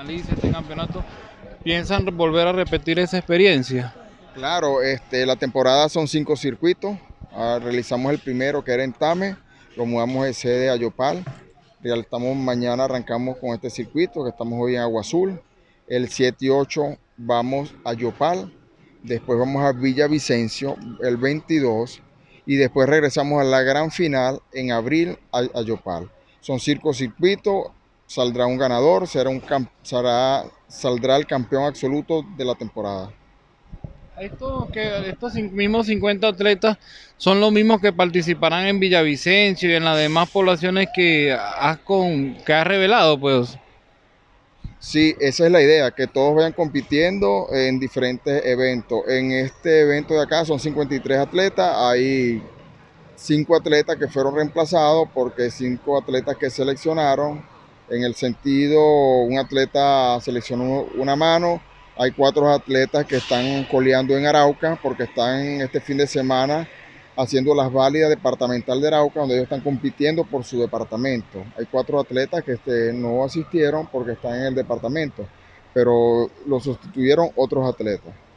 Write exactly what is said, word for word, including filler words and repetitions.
Analice este campeonato, ¿piensan volver a repetir esa experiencia? Claro, este, la temporada son cinco circuitos. Ah, realizamos el primero que era en Tame, lo mudamos de sede a Yopal. Estamos, mañana arrancamos con este circuito, que estamos hoy en Agua Azul. El siete y ocho vamos a Yopal, después vamos a Villavicencio el veintidós y después regresamos a la gran final en abril a, a Yopal. Son cinco circuitos, saldrá un ganador, será un, será, saldrá el campeón absoluto de la temporada. Estos, que, estos mismos cincuenta atletas son los mismos que participarán en Villavicencio y en las demás poblaciones que has, con, que has revelado, pues. Sí, esa es la idea, que todos vayan compitiendo en diferentes eventos. En este evento de acá son cincuenta y tres atletas, hay cinco atletas que fueron reemplazados porque cinco atletas que seleccionaron, en el sentido, un atleta seleccionó una mano, hay cuatro atletas que están coleando en Arauca porque están este fin de semana haciendo las válidas departamental de Arauca, donde ellos están compitiendo por su departamento. Hay cuatro atletas que este, no asistieron porque están en el departamento, pero lo sustituyeron otros atletas.